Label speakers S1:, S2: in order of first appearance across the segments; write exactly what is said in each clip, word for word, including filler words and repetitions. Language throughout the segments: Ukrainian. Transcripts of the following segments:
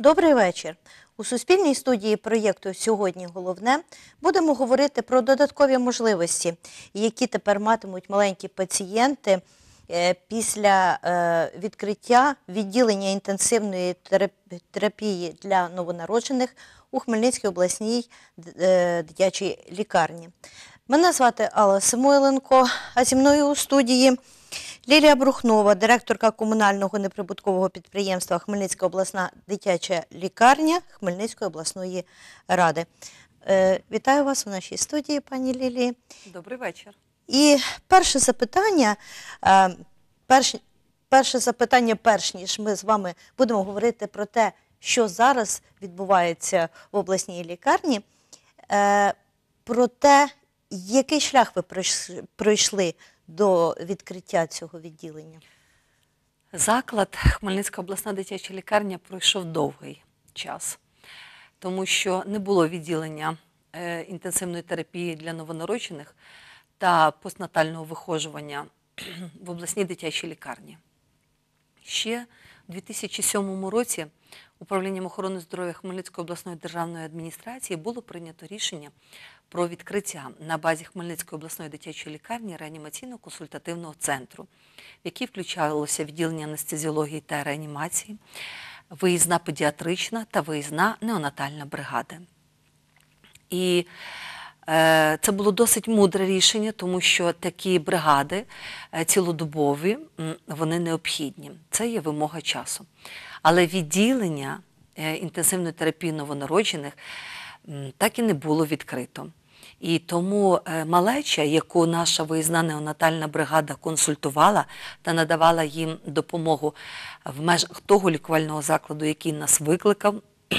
S1: Добрий вечір. У суспільній студії проєкту «Сьогодні головне» будемо говорити про додаткові можливості, які тепер матимуть маленькі пацієнти після відкриття відділення інтенсивної терапії для новонароджених у Хмельницькій обласній дитячій лікарні. Мене звати Алла Самойленко, а зі мною у студії Лілія Брухнова, директорка комунального неприбуткового підприємства Хмельницька обласна дитяча лікарня Хмельницької обласної ради. Е, вітаю вас у нашій студії, пані Лілії.
S2: Добрий вечір.
S1: І перше запитання, е, перш, перше запитання, перш ніж ми з вами будемо говорити про те, що зараз відбувається в обласній лікарні, е, про те, який шлях ви пройшли до відкриття цього відділення?
S2: Заклад Хмельницька обласна дитяча лікарня пройшов довгий час, тому що не було відділення е, інтенсивної терапії для новонароджених та постнатального вихожування в обласній дитячій лікарні. Ще у дві тисячі сьомому році Управлінням охорони здоров'я Хмельницької обласної державної адміністрації було прийнято рішення про відкриття на базі Хмельницької обласної дитячої лікарні реанімаційно-консультативного центру, в який включалося відділення анестезіології та реанімації, виїзна педіатрична та виїзна неонатальна бригади. І е, це було досить мудре рішення, тому що такі бригади е, цілодобові, вони необхідні. Це є вимога часу. Але відділення е, інтенсивної терапії новонароджених м, так і не було відкрито. І тому малеча, яку наша виїзна неонатальна бригада консультувала та надавала їм допомогу в межах того лікувального закладу, який нас викликав,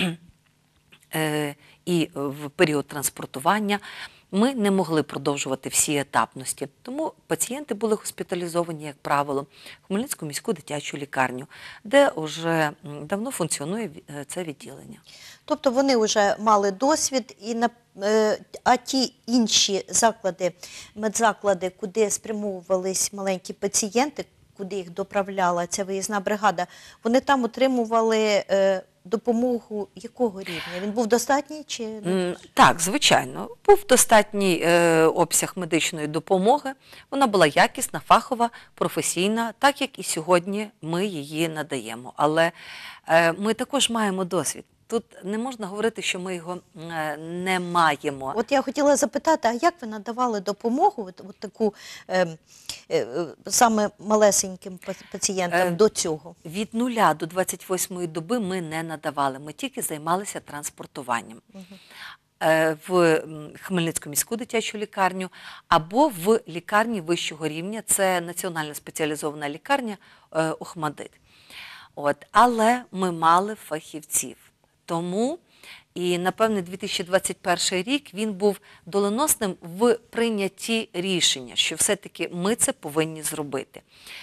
S2: і в період транспортування, ми не могли продовжувати всі етапності. Тому пацієнти були госпіталізовані, як правило, в Хмельницьку міську дитячу лікарню, де вже давно функціонує це відділення.
S1: Тобто вони вже мали досвід, і на, а ті інші заклади, медзаклади, куди спрямовувались маленькі пацієнти, куди їх доправляла ця виїзна бригада, вони там отримували допомогу якого рівня? Він був достатній чи не?
S2: Так, звичайно. Був достатній е, обсяг медичної допомоги. Вона була якісна, фахова, професійна, так як і сьогодні ми її надаємо. Але е, ми також маємо досвід. Тут не можна говорити, що ми його е, не маємо.
S1: От я хотіла запитати, а як ви надавали допомогу от, от таку е, е, саме малесеньким пацієнтам е, до цього?
S2: Від нуля до двадцять восьмої доби ми не надавали, ми тільки займалися транспортуванням. Угу. Е, в Хмельницьку міську дитячу лікарню або в лікарні вищого рівня, це національна спеціалізована лікарня е, ОХМАТДИТ. От, але ми мали фахівців. Тому і, напевне, дві тисячі двадцять перший рік він був доленосним в прийнятті рішення, що все-таки ми це повинні зробити.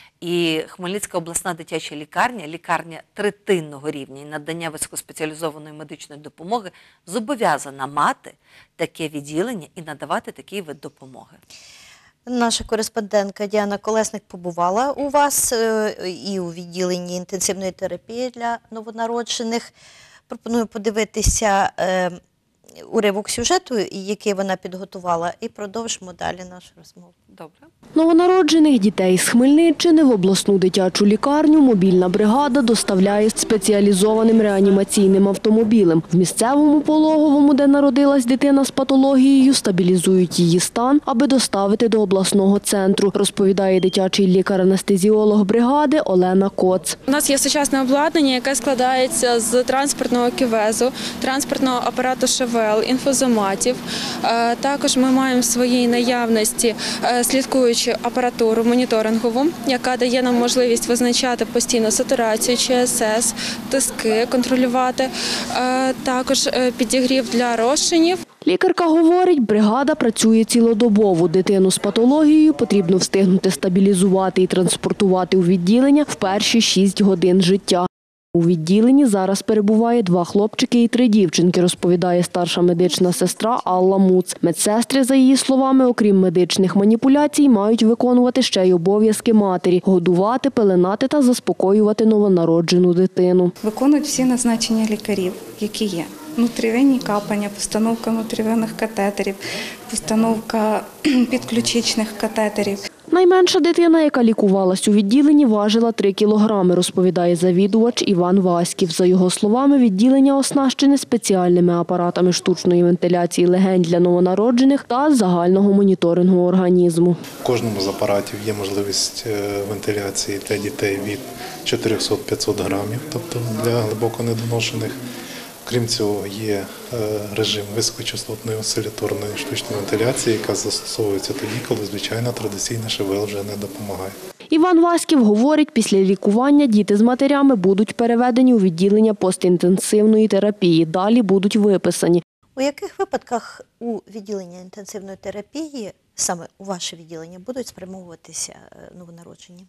S2: І Хмельницька обласна дитяча лікарня, лікарня третинного рівня і надання високоспеціалізованої медичної допомоги зобов'язана мати таке відділення і надавати такий вид допомоги.
S1: Наша кореспондентка Діана Колесник побувала у вас і у відділенні інтенсивної терапії для новонароджених. Пропоную подивитися е, уривок сюжету, який вона підготувала, і продовжимо далі нашу розмову.
S2: Добре.
S3: Новонароджених дітей з Хмельниччини в обласну дитячу лікарню мобільна бригада доставляє спеціалізованим реанімаційним автомобілем. В місцевому пологовому, де народилась дитина з патологією, стабілізують її стан, аби доставити до обласного центру, розповідає дитячий лікар-анестезіолог бригади Олена Коц.
S4: У нас є сучасне обладнання, яке складається з транспортного кювезу, транспортного апарату ШВЛ, інфузоматів. Також ми маємо в своїй наявності слідкуючу апаратуру моніторингову, яка дає нам можливість визначати постійно сатурацію, ЧСС, тиски, контролювати, також підігрів для розчинів.
S3: Лікарка говорить, бригада працює цілодобово. Дитину з патологією потрібно встигнути стабілізувати і транспортувати у відділення в перші шість годин життя. У відділенні зараз перебуває два хлопчики і три дівчинки, розповідає старша медична сестра Алла Муц. Медсестри, за її словами, окрім медичних маніпуляцій, мають виконувати ще й обов'язки матері – годувати, пеленати та заспокоювати новонароджену дитину.
S5: Виконують всі назначення лікарів, які є. Внутрівенні капання, постановка внутрівенних катетерів, постановка підключичних катетерів.
S3: Найменша дитина, яка лікувалась у відділенні, важила три кілограми, розповідає завідувач Іван Васьків. За його словами, відділення оснащене спеціальними апаратами штучної вентиляції легень для новонароджених та загального моніторингу організму.
S6: В кожному з апаратів є можливість вентиляції для дітей від чотирьохсот-п'ятсот грамів, тобто для глибоко недоношених. Крім цього, є режим високочастотної осциляторної штучної вентиляції, яка застосовується тоді, коли звичайна традиційна ШВЛ вже не допомагає.
S3: Іван Васьків говорить, після лікування діти з матерями будуть переведені у відділення постінтенсивної терапії. Далі будуть виписані.
S1: У яких випадках у відділення інтенсивної терапії, саме у ваше відділення, будуть спрямовуватися новонароджені?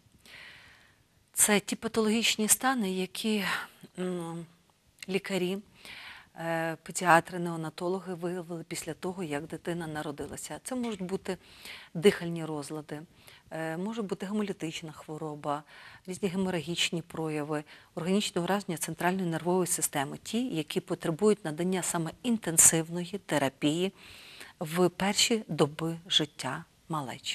S2: Це ті патологічні стани, які ну, лікарі, педіатри, неонатологи виявили після того, як дитина народилася. Це можуть бути дихальні розлади, може бути гемолітична хвороба, різні геморагічні прояви, органічне ураження центральної нервової системи, ті, які потребують надання саме інтенсивної терапії в перші доби життя малечі.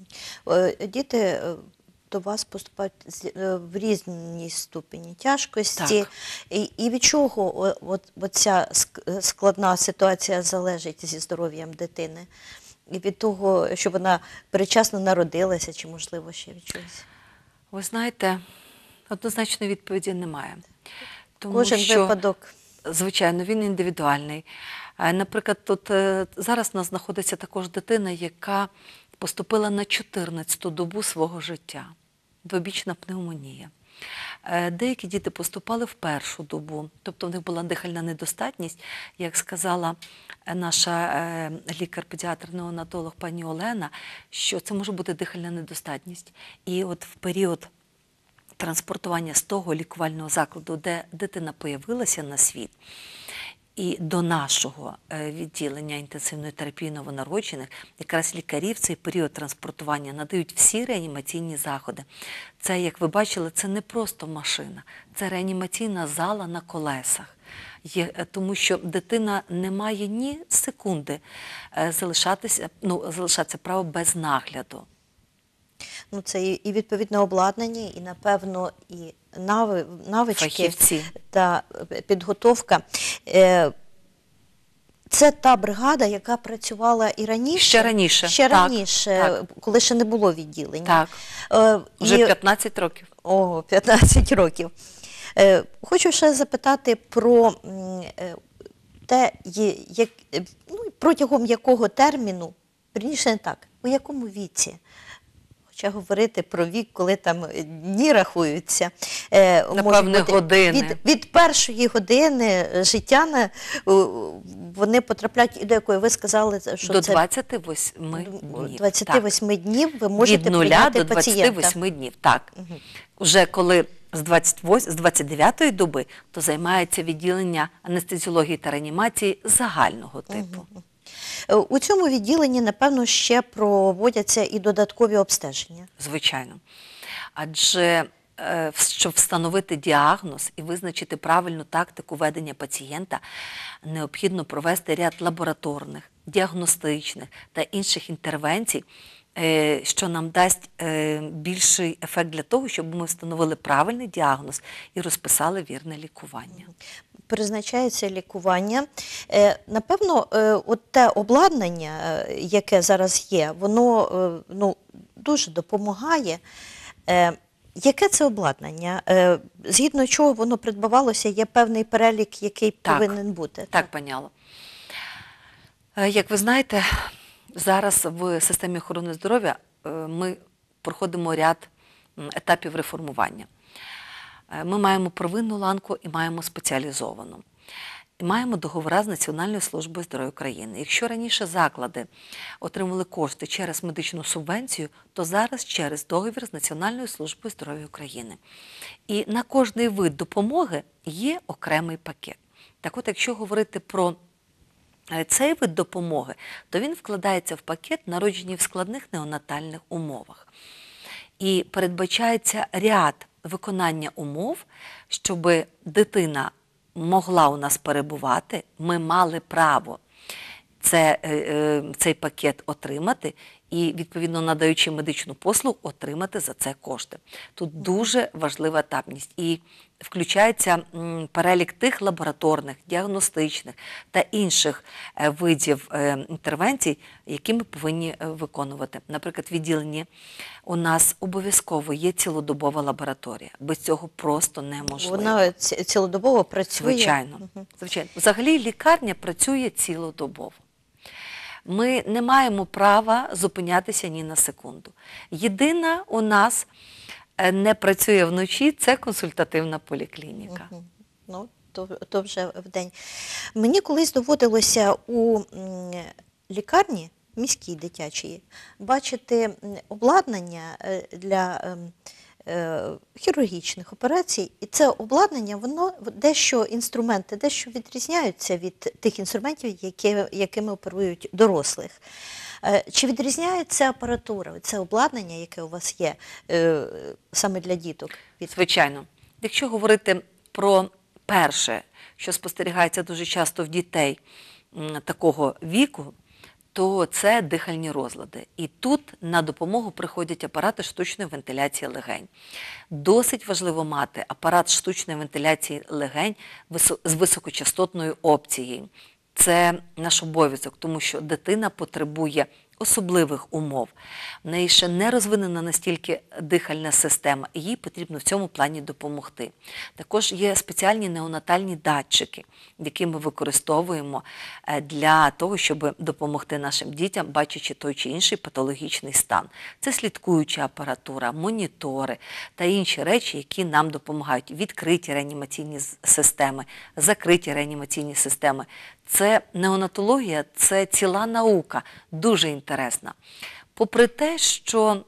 S1: Діти до вас поступають в різній ступені тяжкості.
S2: Так.
S1: І, і від чого от, от ця складна ситуація залежить зі здоров'ям дитини? І від того, що вона передчасно народилася, чи, можливо, ще від чогось?
S2: Ви знаєте, однозначної відповіді немає. Тому
S1: Кожен
S2: що,
S1: випадок.
S2: Звичайно, він індивідуальний. Наприклад, тут зараз у нас знаходиться також дитина, яка поступила на чотирнадцяту добу свого життя. Двобічна пневмонія. Деякі діти поступали в першу добу, тобто в них була дихальна недостатність. Як сказала наша лікар-педіатр-неонатолог пані Олена, що це може бути дихальна недостатність. І от в період транспортування з того лікувального закладу, де дитина появилася на світ, і до нашого відділення інтенсивної терапії новонароджених, якраз лікарі в цей період транспортування надають всі реанімаційні заходи. Це, як ви бачили, це не просто машина, це реанімаційна зала на колесах. Є, тому що дитина не має ні секунди залишатися, ну, залишатися право без нагляду.
S1: Ну, це і відповідне обладнання, і, напевно, і нави, навички
S2: Фахівці.
S1: Та підготовка. Це та бригада, яка працювала і раніше.
S2: Ще раніше.
S1: Ще
S2: так,
S1: раніше,
S2: так.
S1: коли ще не було відділення.
S2: Так,
S1: е,
S2: вже
S1: і...
S2: п'ятнадцять років.
S1: Ого, п'ятнадцять років. Е, хочу ще запитати про е, те, як, ну, протягом якого терміну, вірніше не так, у якому віці, хоча говорити про вік, коли там дні рахуються, е,
S2: напевне, години.
S1: Від, від першої години життя на, вони потрапляють, і до якої ви сказали, що
S2: до
S1: це
S2: двадцяти восьми днів.
S1: двадцяти восьми так. днів ви можете
S2: від нуля
S1: прийняти
S2: до двадцяти
S1: пацієнта.
S2: восьми днів, так.
S1: Угу.
S2: Уже коли з двадцять дев'ятої доби, то займається відділення анестезіології та реанімації загального типу.
S1: Угу. У цьому відділенні, напевно, ще проводяться і додаткові обстеження.
S2: Звичайно. Адже, щоб встановити діагноз і визначити правильну тактику ведення пацієнта, необхідно провести ряд лабораторних, діагностичних та інших інтервенцій, що нам дасть більший ефект для того, щоб ми встановили правильний діагноз і розписали вірне лікування.
S1: Призначається лікування. Напевно, от те обладнання, яке зараз є, воно ну, дуже допомагає. Яке це обладнання? Згідно чого воно придбавалося, є певний перелік, який так, повинен бути?
S2: Так, так, пані Алло. Як ви знаєте, зараз в системі охорони здоров'я ми проходимо ряд етапів реформування. Ми маємо первинну ланку і маємо спеціалізовану. маємо договори з Національною службою здоров'я України. Якщо раніше заклади отримували кошти через медичну субвенцію, то зараз через договір з Національною службою здоров'я України. І на кожний вид допомоги є окремий пакет. Так от, якщо говорити про цей вид допомоги, то він вкладається в пакет народжені в складних неонатальних умовах. І передбачається ряд виконання умов, щоб дитина могла у нас перебувати, ми мали право це, цей пакет отримати і, відповідно, надаючи медичну послугу, отримати за це кошти. Тут дуже важлива етапність. І включається перелік тих лабораторних, діагностичних та інших видів інтервенцій, які ми повинні виконувати. Наприклад, в відділенні у нас обов'язково є цілодобова лабораторія. Без цього просто неможливо.
S1: Вона ці- цілодобово працює.
S2: Звичайно. Звичайно. Взагалі лікарня працює цілодобово. Ми не маємо права зупинятися ні на секунду. Єдина у нас е, не працює вночі – це консультативна поліклініка.
S1: Ну, то, то вже в день. Мені колись доводилося у м, лікарні, міській дитячій, бачити м, обладнання е, для ем, е, хірургічних операцій. І це обладнання, воно дещо, інструменти дещо відрізняються від тих інструментів, які, якими оперують дорослих. Е, Чи відрізняється апаратура, це обладнання, яке у вас є е, саме для діток? Від...
S2: Звичайно. Якщо говорити про перше, що спостерігається дуже часто в дітей м, такого віку, то це дихальні розлади. І тут на допомогу приходять апарати штучної вентиляції легень. Досить важливо мати апарат штучної вентиляції легень висо- з високочастотною опцією. Це наш обов'язок, тому що дитина потребує особливих умов. В неї ще не розвинена настільки дихальна система, і їй потрібно в цьому плані допомогти. Також є спеціальні неонатальні датчики, які ми використовуємо для того, щоб допомогти нашим дітям, бачачи той чи інший патологічний стан. Це слідкуюча апаратура, монітори та інші речі, які нам допомагають. Відкриті реанімаційні системи, закриті реанімаційні системи. Це неонатологія, це ціла наука, дуже інтересна. Попри те, що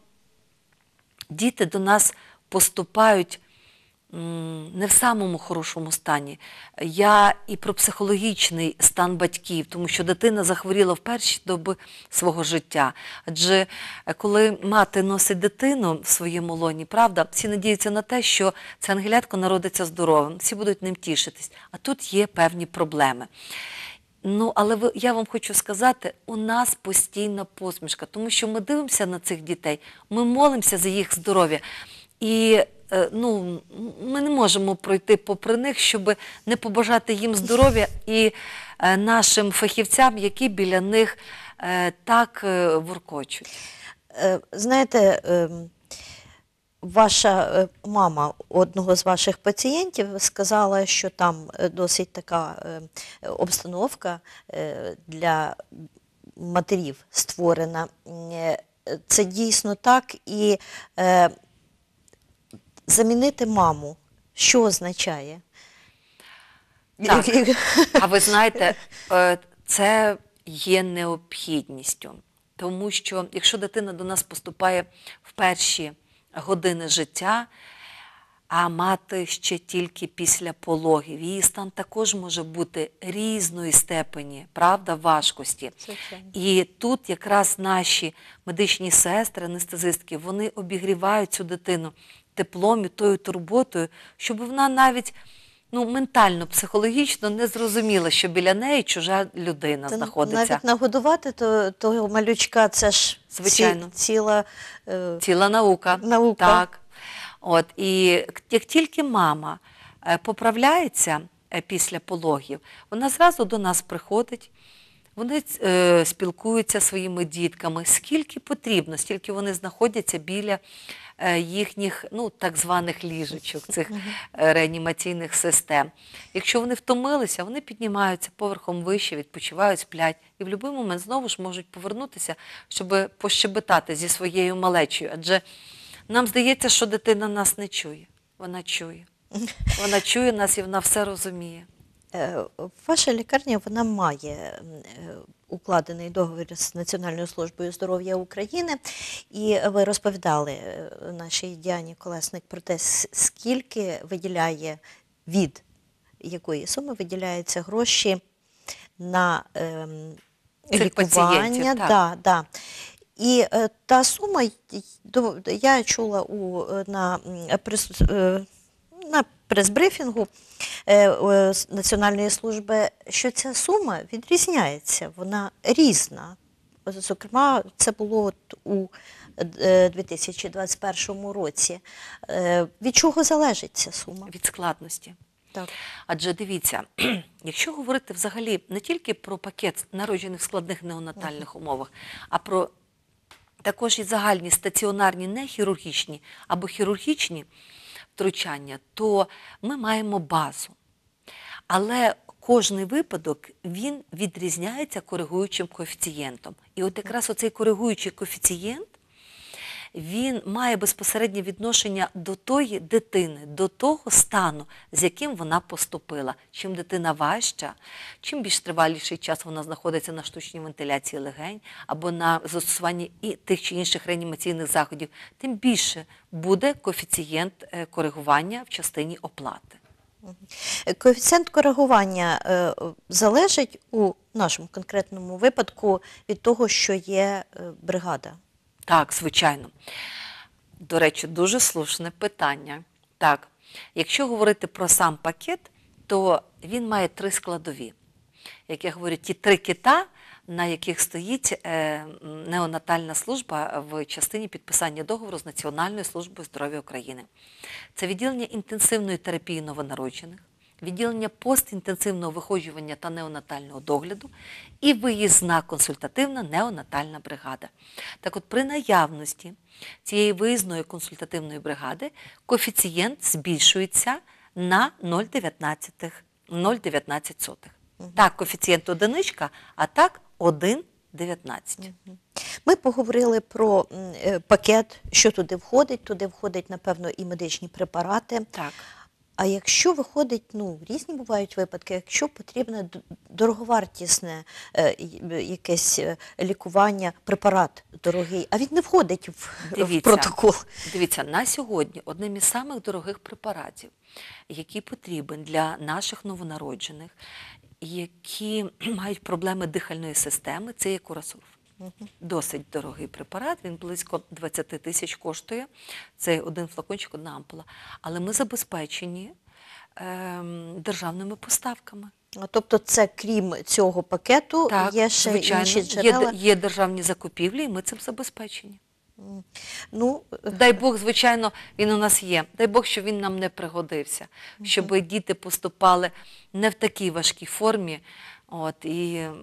S2: діти до нас поступають м, не в самому хорошому стані, я і про психологічний стан батьків, тому що дитина захворіла в перші доби свого життя. Адже коли мати носить дитину в своєму лоні, правда, всі надіються на те, що це ангелятко народиться здоровим, всі будуть ним тішитись. А тут є певні проблеми. Ну, але ви, я вам хочу сказати, у нас постійна посмішка, тому що ми дивимося на цих дітей, ми молимося за їх здоров'я. І е, ну, ми не можемо пройти попри них, щоб не побажати їм здоров'я і е, нашим фахівцям, які біля них е, так е, воркочуть.
S1: Е, Знаєте, е, ваша е, мама одного з ваших пацієнтів сказала, що там е, досить така е, обстановка е, для матерів створена. Е, Це дійсно так. І е, замінити маму, що означає?
S2: Так. А ви знаєте, е, це є необхідністю, тому що якщо дитина до нас поступає в перші години життя, а мати ще тільки після пологів, її стан також може бути різної степені, правда, важкості.
S1: Звичайно.
S2: І тут якраз наші медичні сестри, анестезистки, вони обігрівають цю дитину теплом і тою турботою, щоб вона навіть ну, ментально, психологічно не зрозуміла, що біля неї чужа людина
S1: Це
S2: знаходиться.
S1: навіть нагодувати то, того малючка, це ж ці-
S2: Звичайно.
S1: ціла е,
S2: Ціла наука.
S1: Наука.
S2: Так. От, і як тільки мама е, поправляється е, після пологів, вона зразу до нас приходить, вони е, спілкуються зі своїми дітками, скільки потрібно, стільки вони знаходяться біля е, їхніх, ну, так званих ліжечок, цих е, реанімаційних систем. Якщо вони втомилися, вони піднімаються поверхом вище, відпочивають, сплять і в будь-який момент знову ж можуть повернутися, щоб пощебетати зі своєю малечою. Адже нам здається, що дитина нас не чує. Вона чує. Вона чує нас і вона все розуміє.
S1: Е, Ваша лікарня, вона має е, укладений договір з Національною службою здоров'я України, і ви розповідали е, нашій Діані Колесник про те, с- скільки виділяє, від якої суми виділяються гроші на ем,
S2: Цих
S1: лікування.
S2: пацієнтів, так.
S1: Да, да. І е, та сума, й- до- я чула у, е, на, м, прес, е, на прес-брифінгу е, е, з Національної служби, що ця сума відрізняється, вона різна. От, зокрема, це було от у е, дві тисячі двадцять першому році. Е, Від чого залежить ця сума?
S2: Від складності.
S1: Так.
S2: Адже дивіться, якщо говорити взагалі не тільки про пакет народжених в складних неонатальних умовах, а про також і загальні стаціонарні нехірургічні або хірургічні втручання, то ми маємо базу. Але кожний випадок, він відрізняється коригуючим коефіцієнтом. І от якраз оцей коригуючий коефіцієнт, він має безпосереднє відношення до тої дитини, до того стану, з яким вона поступила. Чим дитина важча, чим більш триваліший час вона знаходиться на штучній вентиляції легень або на застосуванні і тих чи інших реанімаційних заходів, тим більше буде коефіцієнт е, коригування в частині оплати.
S1: Коефіцієнт коригування е, залежить у нашому конкретному випадку від того, що є е, бригада.
S2: Так, звичайно. До речі, дуже слушне питання. Так, якщо говорити про сам пакет, то він має три складові. Як я говорю, ті три кита, на яких стоїть е, неонатальна служба в частині підписання договору з Національною службою здоров'я України. Це відділення інтенсивної терапії новонароджених, відділення постінтенсивного виходжування та неонатального догляду і виїзна консультативна неонатальна бригада. Так от, при наявності цієї виїзної консультативної бригади коефіцієнт збільшується на нуль цілих дев'ятнадцять сотих. Так, коефіцієнт одиничка, а так один цілих дев'ятнадцять.
S1: Ми поговорили про м, е, пакет, що туди входить. Туди входять, напевно, і медичні препарати.
S2: Так.
S1: А якщо виходить, ну, різні бувають випадки, якщо потрібне д- дороговартісне е, й- якесь е, лікування, препарат дорогий, а він не входить в, в
S2: Дивіться.
S1: протокол.
S2: Дивіться, на сьогодні одним із самих дорогих препаратів, який потрібен для наших новонароджених, які мають проблеми дихальної системи, це є Курасурф. Досить дорогий препарат, він близько двадцять тисяч коштує, це один флакончик, одна ампула. Але ми забезпечені ем, державними поставками.
S1: А, Тобто це, крім цього пакету,
S2: Так,
S1: є ще
S2: звичайно,
S1: інші
S2: є,
S1: джерела.
S2: д- є державні закупівлі, і ми цим забезпечені.
S1: Ну,
S2: Дай Бог, звичайно, він у нас є. Дай Бог, що він нам не пригодився, щоб діти поступали не в такій важкій формі, от, і м,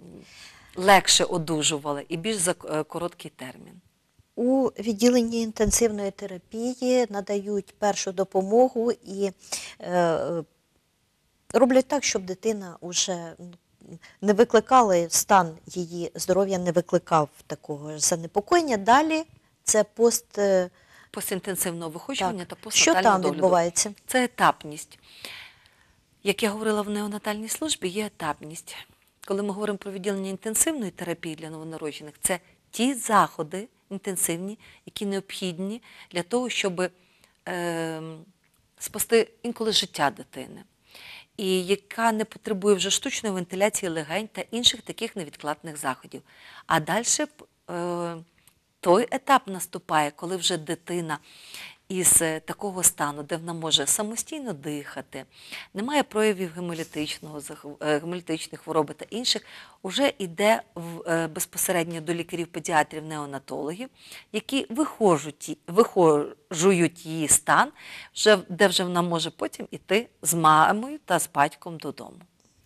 S2: легше одужували, і більш за е, короткий термін.
S1: у відділенні інтенсивної терапії надають першу допомогу і е, роблять так, щоб дитина уже не викликала, стан її здоров'я не викликав такого ж занепокоєння. Далі це пост... е,
S2: Постінтенсивного виходжування
S1: Так.
S2: та
S1: Що
S2: постнатального
S1: там
S2: догляду.
S1: відбувається?
S2: Це етапність. Як я говорила в неонатальній службі, є етапність. Коли ми говоримо про відділення інтенсивної терапії для новонароджених, це ті заходи інтенсивні, які необхідні для того, щоб е, спасти інколи життя дитини, і яка не потребує вже штучної вентиляції легень та інших таких невідкладних заходів. А далі е, той етап наступає, коли вже дитина із е, такого стану, де вона може самостійно дихати, немає проявів гемолітичного, захв- е, гемолітичних хвороби та інших, вже йде в, е, безпосередньо до лікарів-педіатрів, неонатологів, які вихожуть, ї- вихожують її стан, вже, де вже вона може потім іти з мамою та з батьком додому.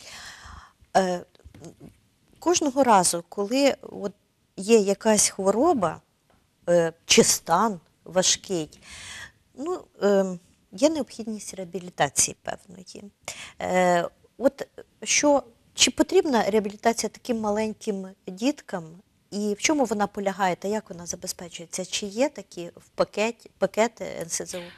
S1: Е, Кожного разу, коли от є якась хвороба е, чи стан важкий, ну, е, є необхідність реабілітації певної. Е, от що, чи потрібна реабілітація таким маленьким діткам, і в чому вона полягає, та як вона забезпечується? Чи є такі в пакеті, пакети ен ес зе у?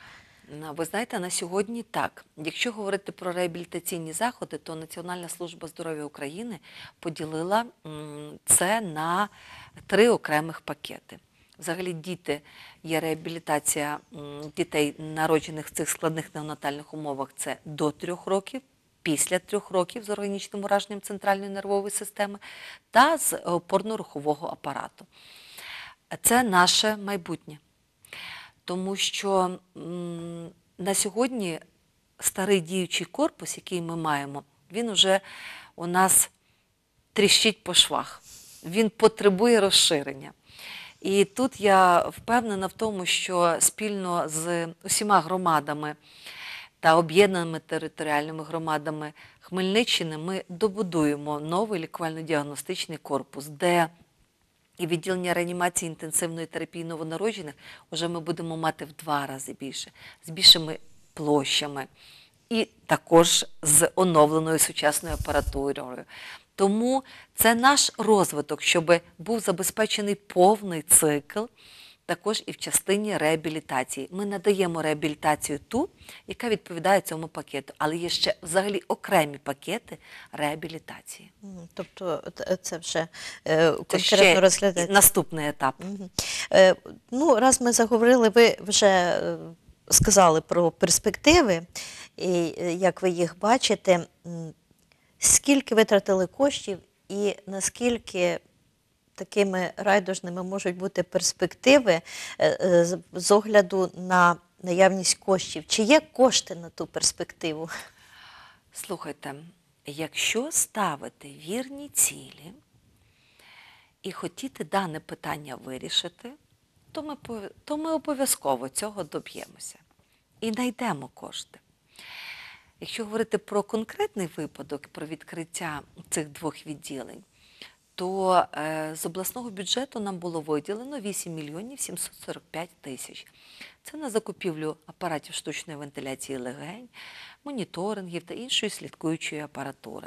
S2: Ви знаєте, на сьогодні так. Якщо говорити про реабілітаційні заходи, то Національна служба здоров'я України поділила м, це на три окремих пакети. Взагалі діти, є реабілітація м, дітей, народжених в цих складних неонатальних умовах, це до трьох років, після трьох років з органічним ураженням центральної нервової системи та з опорно-рухового апарату. Це наше майбутнє. Тому що м, на сьогодні старий діючий корпус, який ми маємо, він уже у нас тріщить по швах. Він потребує розширення. І тут я впевнена в тому, що спільно з усіма громадами та об'єднаними територіальними громадами Хмельниччини ми добудуємо новий лікувально-діагностичний корпус, де і відділення реанімації інтенсивної терапії новонароджених вже ми будемо мати в два рази більше, з більшими площами і також з оновленою сучасною апаратурою. Тому це наш розвиток, щоб був забезпечений повний цикл, також і в частині реабілітації. Ми надаємо реабілітацію ту, яка відповідає цьому пакету, але є ще взагалі окремі пакети реабілітації.
S1: М, Тобто т- це вже е,
S2: Це
S1: конкретно
S2: ще
S1: розглядається.
S2: наступний етап.
S1: Мгм. Е, Ну, раз ми заговорили, ви вже е, сказали про перспективи, і е, як ви їх бачите. М, Скільки витратили коштів і наскільки такими райдужними можуть бути перспективи е, е, з- з огляду на наявність коштів? Чи є кошти на ту перспективу?
S2: Слухайте, якщо ставити вірні цілі і хотіти дане питання вирішити, то ми, пов- то ми обов'язково цього доб'ємося і знайдемо кошти. Якщо говорити про конкретний випадок, про відкриття цих двох відділень, то е, з обласного бюджету нам було виділено вісім мільйонів сімсот сорок п'ять тисяч. Це на закупівлю апаратів штучної вентиляції легень, моніторингів та іншої слідкуючої апаратури.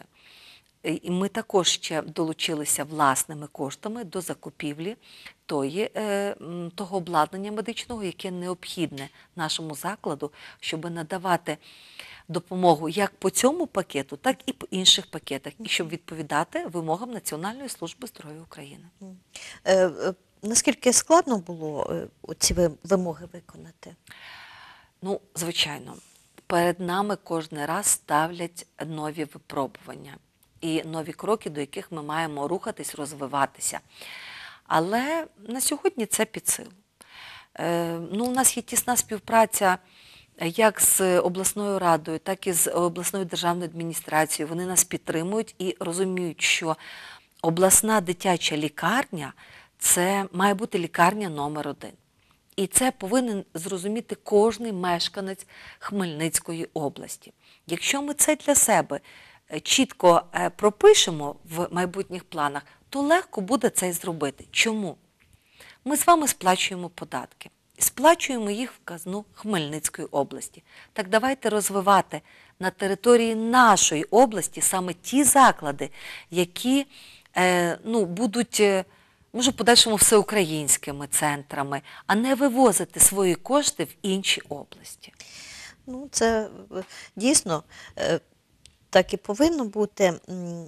S2: І ми також ще долучилися власними коштами до закупівлі тої, е, м, того обладнання медичного, яке необхідне нашому закладу, щоб надавати допомогу як по цьому пакету, так і по інших пакетах, і щоб відповідати вимогам Національної служби здоров'я України.
S1: Е, е, Наскільки складно було е, ці ви- вимоги виконати?
S2: Ну, звичайно, перед нами кожен раз ставлять нові випробування і нові кроки, до яких ми маємо рухатись, розвиватися. Але на сьогодні це під силу. Е, ну, у нас є тісна співпраця як з обласною радою, так і з обласною державною адміністрацією. Вони нас підтримують і розуміють, що обласна дитяча лікарня – це має бути лікарня номер один. І це повинен зрозуміти кожний мешканець Хмельницької області. Якщо ми це для себе е, чітко е, пропишемо в майбутніх планах, то легко буде це зробити. Чому? Ми з вами сплачуємо податки. Сплачуємо їх в казну Хмельницької області. Так давайте розвивати на території нашої області саме ті заклади, які е, ну, будуть, е, може, в подальшому всеукраїнськими центрами, а не вивозити свої кошти в інші області.
S1: Ну, це е, дійсно е, так і повинно бути. М,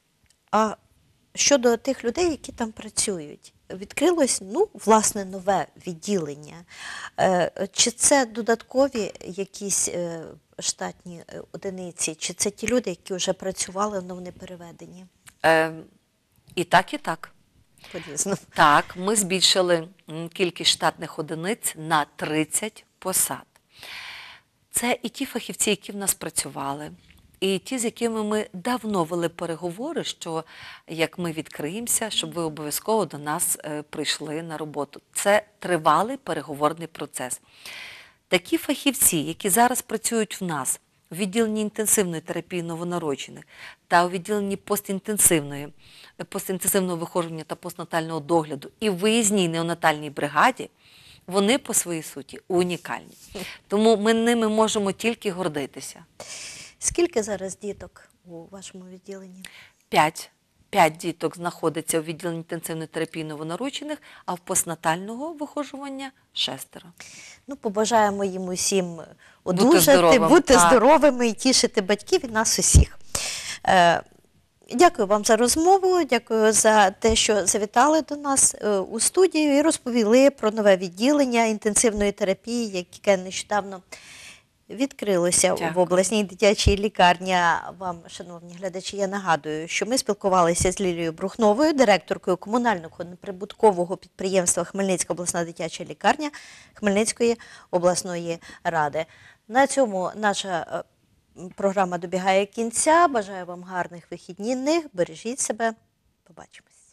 S1: А щодо тих людей, які там працюють, відкрилось, ну, власне, нове відділення. Е, Чи це додаткові якісь е, штатні е, одиниці, чи це ті люди, які вже працювали, але вони переведені?
S2: Е, і так, і так.
S1: По-різному.
S2: Так, ми збільшили м, кількість штатних одиниць на тридцять посад. Це і ті фахівці, які в нас працювали, і ті, з якими ми давно вели переговори, що як ми відкриємося, щоб ви обов'язково до нас е, прийшли на роботу. Це тривалий переговорний процес. Такі фахівці, які зараз працюють в нас у відділенні інтенсивної терапії новонароджених та у відділенні постінтенсивної, постінтенсивного виховування та постнатального догляду і в виїзній неонатальній бригаді, вони по своїй суті унікальні. Тому ми ними можемо тільки гордитися.
S1: Скільки зараз діток у вашому відділенні?
S2: П'ять п'ять діток знаходиться у відділенні інтенсивної терапії новонароджених, а в постнатального вихожування шестеро.
S1: Ну, побажаємо їм усім
S2: Бути
S1: одужати,
S2: здоровими,
S1: бути
S2: так.
S1: здоровими і тішити батьків і нас усіх. Е, Дякую вам за розмову, дякую за те, що завітали до нас е, у студію і розповіли про нове відділення інтенсивної терапії, яке нещодавно відкрилося
S2: Дякую.
S1: в обласній дитячій лікарні. А вам, шановні глядачі, я нагадую, що ми спілкувалися з Лілією Брухновою, директоркою комунального неприбуткового підприємства Хмельницька обласна дитяча лікарня Хмельницької обласної ради. На цьому наша е, програма добігає кінця. Бажаю вам гарних вихідних. Бережіть себе. Побачимось.